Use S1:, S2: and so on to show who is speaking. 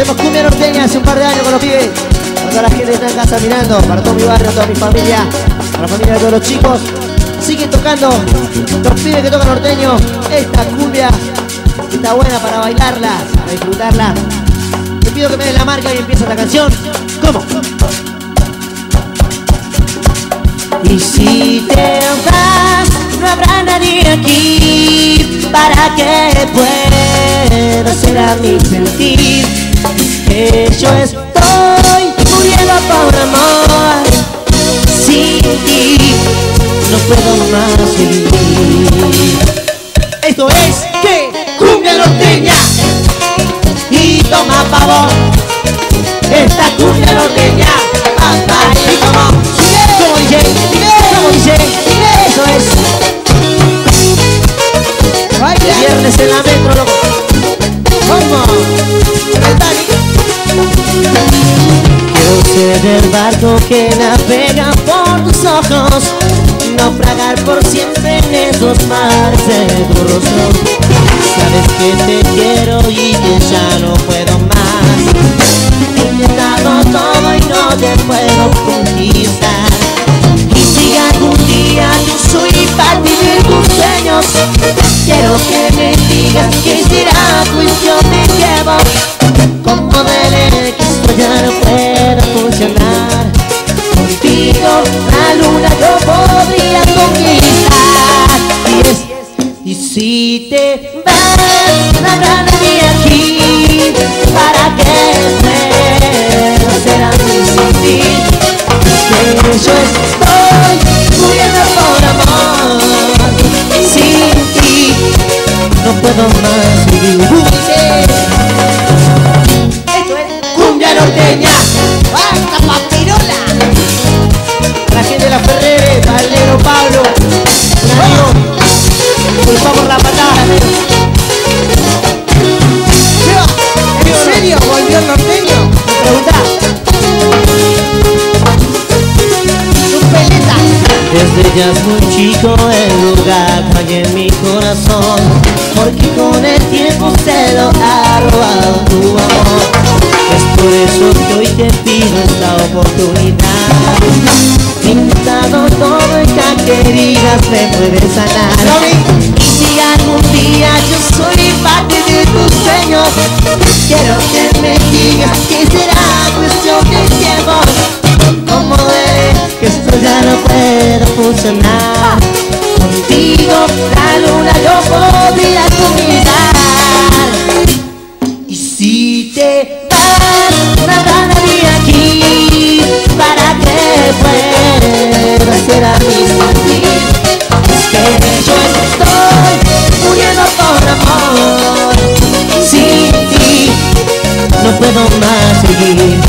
S1: Hacemos cumbia norteña hace un par de años con los pibes. Para toda la gente que está en casa mirando, para todo mi barrio, toda mi familia, para la familia de todos los chicos. Siguen tocando los pibes que tocan norteño. Esta cumbia que está buena para bailarla, para disfrutarla. Te pido que me des la marca y empieza la canción. ¿Cómo?
S2: Y si te vas, no habrá nadie aquí para que pueda hacer a mi sentir que yo estoy muriendo por amor. Sin ti no puedo más vivir.
S1: Esto es que
S2: Cumbia norteña y toma pavón. Esta cumbia norteña, papá y como dice, eso es.
S1: baila.
S2: Viernes en la metro, loco.
S1: ¿Cómo?
S2: Quiero ser el barco que navega por tus ojos, naufragar por siempre en esos mares de tu rostro. Sabes que te quiero y que ya no puedo más. He intentado todo y no te puedo conquistar. Y si algún día yo soy parte de tus sueños, quiero que me digas que será cuestión de tiempo. Como de que esto ya no puede funcionar. Contigo la luna yo podría conquistar. Y si te vas, no habrá nadie aquí para que pueda hacer a mí sentir que yo estoy muriendo por amor. Sin ti no puedo más vivir. Esto es cumbia norteña.
S1: ¡Basta, papirola! La gente de la Ferrere, para el negro Pablo. Disculpa por la patada. ¿En serio? ¿Volvió el norteño? Me preguntá. ¡Tus peletas!
S2: Desde ya es muy chico el lugar cae en mi corazón, porque con el tiempo se lo ha robado tu amor. Es por eso que hoy te pido esta oportunidad. He intentado todo y que heridas me puedes sanar. Y si algún día yo soy parte de tus sueños, quiero que me digas que será cuestión de tiempo. Como de que esto ya no puede funcionar. Contigo la luna yo podría conquistar. Y si te vas, no habrá nadie aquí para que pueda hacer a mí sentir que yo estoy muriendo por amor. Sin ti no puedo más seguir.